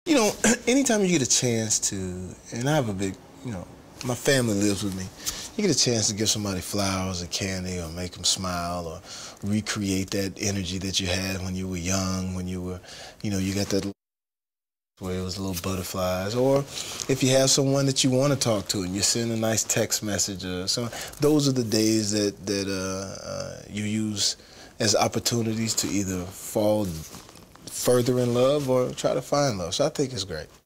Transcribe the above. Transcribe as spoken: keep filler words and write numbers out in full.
You know, anytime you get a chance to, and I have a big, you know, my family lives with me, you get a chance to give somebody flowers or candy or make them smile or recreate that energy that you had when you were young, when you were, you know, you got that where it was little butterflies, or if you have someone that you want to talk to and you send a nice text message or so, those are the days that, that uh, uh, you use as opportunities to either fall further in love or try to find love. So I think it's great.